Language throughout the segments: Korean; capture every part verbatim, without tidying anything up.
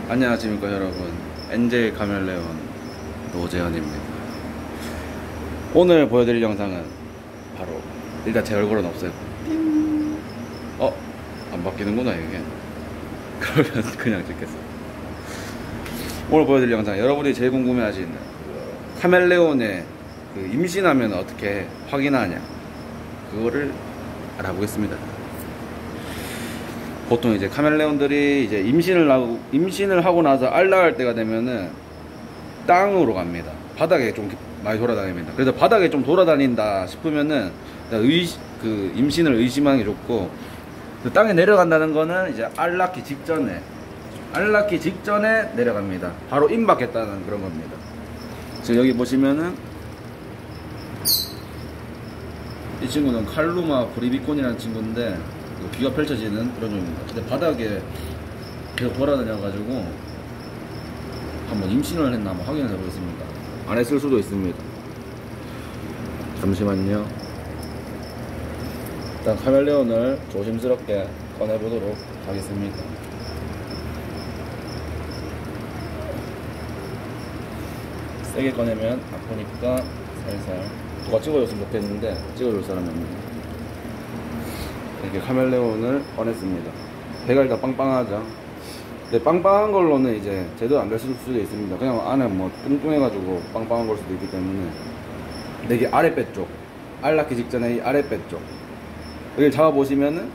안녕하십니까 여러분, 엔젤 카멜레온 노재현입니다. 오늘 보여드릴 영상은 바로, 일단 제 얼굴은 없애고 어? 안 바뀌는구나 이게. 그러면 그냥 찍겠어. 오늘 보여드릴 영상, 여러분이 제일 궁금해하시는 카멜레온의 그 임신하면 어떻게 확인하냐, 그거를 알아보겠습니다. 보통 이제 카멜레온들이 이제 임신을 하고 임신을 하고 나서 알 낳을 때가 되면은 땅으로 갑니다. 바닥에 좀 많이 돌아다닙니다. 그래서 바닥에 좀 돌아다닌다 싶으면은 의, 그 임신을 의심하는 게 좋고, 그 땅에 내려간다는 거는 이제 알 낳기 직전에 알 낳기 직전에 내려갑니다. 바로 임박했다는 그런 겁니다. 지금 여기 보시면은 이 친구는 칼루마 브리비콘이라는 친구인데 귀가 펼쳐지는 그런 종입니다. 근데 바닥에 계속 돌아다녀가지고 한번 임신을 했나 한번 확인을 해보겠습니다. 안 했을 수도 있습니다. 잠시만요. 일단 카멜레온을 조심스럽게 꺼내보도록 하겠습니다. 세게 꺼내면 아프니까 살살. 누가 찍어줬으면 좋겠는데 찍어줄 사람이 없네요. 이렇게 카멜레온을 꺼냈습니다. 배가 일단 빵빵하죠. 근데 빵빵한 걸로는 이제 제대로 안 될 수도 있습니다. 그냥 안에 뭐 뚱뚱해가지고 빵빵한 걸 수도 있기 때문에. 근데 이게 아랫배 쪽, 알 낳기 직전에 이 아랫배 쪽 여기를 잡아보시면은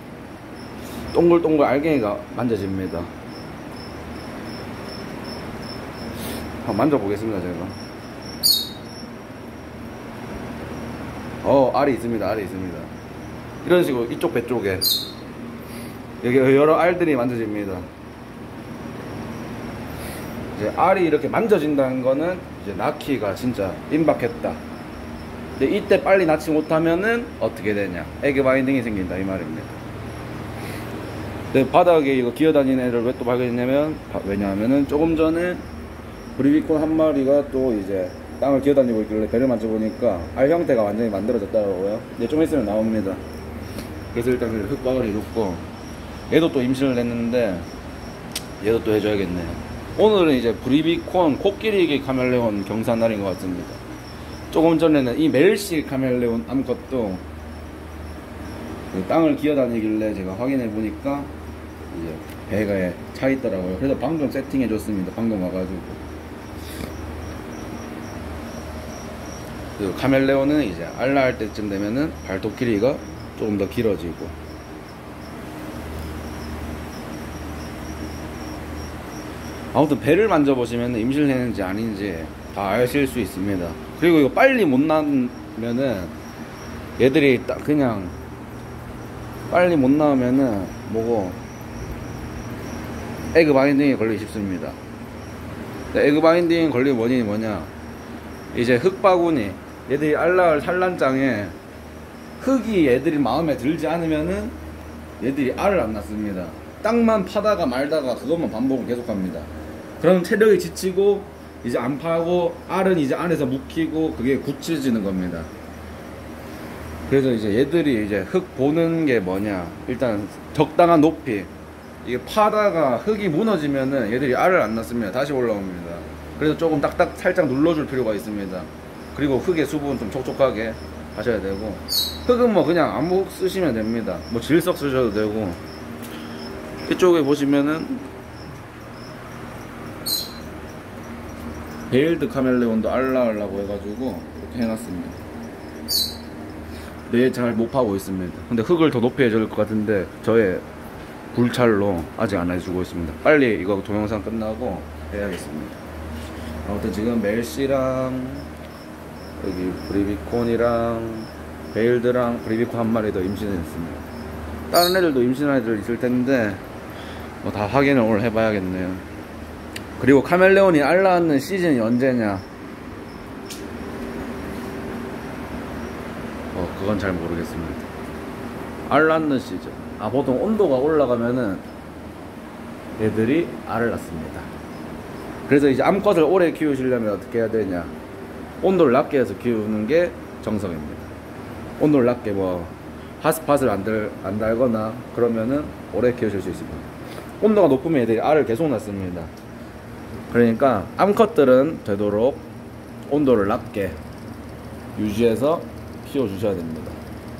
동글동글 알갱이가 만져집니다. 한번 만져보겠습니다. 제가 어 알이 있습니다. 알이 있습니다. 이런 식으로 이쪽 배 쪽에 여기 여러 알들이 만져집니다. 이제 알이 이렇게 만져진다는 거는 이제 낳기가 진짜 임박했다. 근데 이때 빨리 낳지 못하면은 어떻게 되냐, 에그 바인딩이 생긴다 이 말입니다. 근데 바닥에 이거 기어다니는 애를 왜 또 발견했냐면, 왜냐하면은 조금 전에 브리비콘 한 마리가 또 이제 땅을 기어다니고 있길래 배를 만져보니까 알 형태가 완전히 만들어졌더라고요. 근데 좀 있으면 나옵니다. 그래서 일단 흙박을 해줬고, 얘도 또 임신을 했는데 얘도 또 해줘야겠네요. 오늘은 이제 브리비콘 코끼리 카멜레온 경사 날인 것 같습니다. 조금 전에는 이 멜시 카멜레온 암컷도 땅을 기어다니길래 제가 확인해 보니까 이제 배가 차 있더라고요. 그래서 방금 세팅해 줬습니다. 방금 와가지고. 그 카멜레온은 이제 알 낳을 때쯤 되면은 발톱 길이가 조금 더 길어지고, 아무튼 배를 만져보시면 임신했는지 아닌지 다 아실 수 있습니다. 그리고 이거 빨리 못 낳으면은 얘들이 딱 그냥 빨리 못 낳으면은 뭐고 에그 바인딩에 걸리기 쉽습니다. 에그 바인딩에 걸리는 원인이 뭐냐, 이제 흙바구니, 얘들이 알 낳을 산란장에 흙이 얘들이 마음에 들지 않으면은 얘들이 알을 안 낳습니다. 땅만 파다가 말다가 그것만 반복을 계속합니다. 그럼 체력이 지치고 이제 안 파고 알은 이제 안에서 묵히고 그게 굳혀지는 겁니다. 그래서 이제 얘들이 이제 흙 보는 게 뭐냐, 일단 적당한 높이, 이게 파다가 흙이 무너지면은 얘들이 알을 안 낳습니다. 다시 올라옵니다. 그래서 조금 딱딱 살짝 눌러줄 필요가 있습니다. 그리고 흙의 수분 좀 촉촉하게 하셔야 되고, 흙은 뭐 그냥 아무 흙 쓰시면 됩니다. 뭐 질석 쓰셔도 되고. 이쪽에 보시면은 베일드 카멜레온도 알 낳으려고 해가지고 이렇게 해놨습니다. 네, 잘 못 파고 있습니다. 근데 흙을 더 높이 해줄 것 같은데 저의 불찰로 아직 안 해주고 있습니다. 빨리 이거 동영상 끝나고 해야겠습니다. 아무튼 지금 멜시랑 여기 브리비콘이랑 베일드랑 브리비콘 한 마리 더 임신했습니다. 다른 애들도 임신한 애들 있을 텐데 뭐 다 확인을 오늘 해봐야겠네요. 그리고 카멜레온이 알 낳는 시즌이 언제냐, 어 그건 잘 모르겠습니다. 알 낳는 시즌, 아 보통 온도가 올라가면은 얘들이 알을 낳습니다. 그래서 이제 암컷을 오래 키우시려면 어떻게 해야 되냐, 온도를 낮게 해서 키우는 게 정석입니다. 온도를 낮게 뭐 핫스팟을 안, 달, 안 달거나 그러면은 오래 키우실 수 있습니다. 온도가 높으면 애들이 알을 계속 낳습니다. 그러니까 암컷들은 되도록 온도를 낮게 유지해서 키워주셔야 됩니다.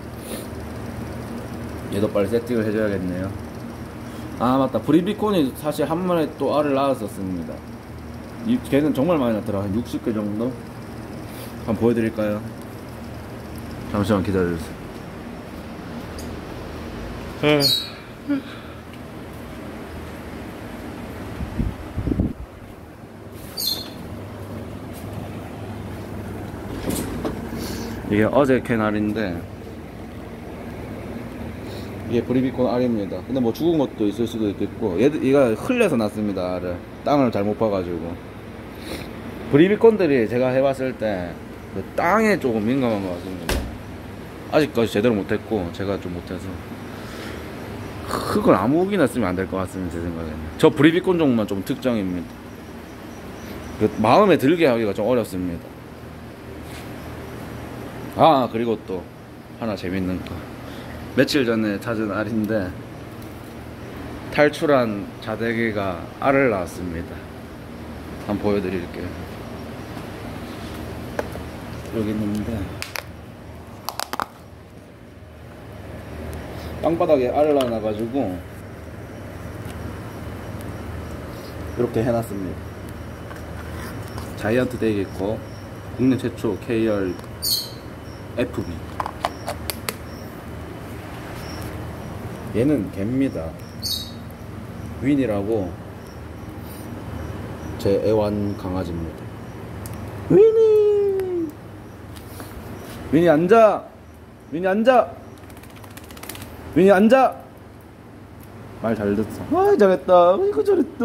얘도 빨리 세팅을 해줘야겠네요. 아 맞다, 브리비콘이 사실 한 번에 또 알을 낳았었습니다. 이, 걔는 정말 많이 낳더라. 한 육십 개 정도? 한번 보여드릴까요? 잠시만 기다려주세요. 이게 어제 캔 알인데 이게 브리비콘 알입니다. 근데 뭐 죽은 것도 있을 수도 있겠고, 얘들 얘가 흘려서 났습니다. 알을 땅을 잘못 봐가지고. 브리비콘들이 제가 해봤을 때 그 땅에 조금 민감한 것 같습니다. 아직까지 제대로 못했고 제가 좀 못해서 흙을 아무기나 쓰면 안 될 것 같습니다. 제 생각에는 저 브리비콘 종만 좀 특정입니다. 그 마음에 들게 하기가 좀 어렵습니다. 아 그리고 또 하나 재밌는 거, 며칠 전에 찾은 알인데 탈출한 자대기가 알을 낳았습니다. 한번 보여드릴게요. 여기 있는데 땅바닥에 알을 낳아가지고 이렇게 해놨습니다. 자이언트 데이게코 국내 최초 케이알 에프비. 얘는 개입니다. 윈이라고 제 애완 강아지입니다. 윈이 윈이 앉아! 윈이 앉아! 윈이 앉아! 말 잘 듣어. 아 잘했다. 이거 잘했다.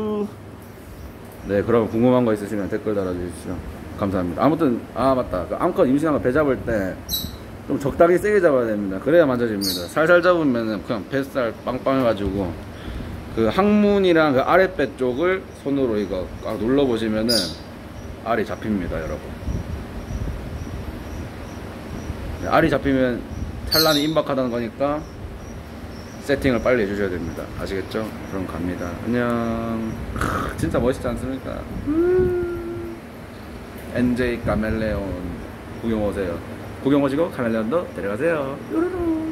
네, 그럼 궁금한 거 있으시면 댓글 달아주십시오. 감사합니다. 아무튼 아 맞다, 그 암컷 임신한 거 배 잡을 때 좀 적당히 세게 잡아야 됩니다. 그래야 만져집니다. 살살 잡으면 그냥 뱃살 빵빵 해가지고 그 항문이랑 그 아랫배 쪽을 손으로 이거 꽉 눌러보시면은 알이 잡힙니다, 여러분. 네, 알이 잡히면 산란이 임박하다는 거니까 세팅을 빨리 해주셔야 됩니다. 아시겠죠? 그럼 갑니다. 안녕. 크, 진짜 멋있지 않습니까? 음. 엔제이 카멜레온 구경 오세요. 구경 오시고 카멜레온도 데려가세요. 요로로.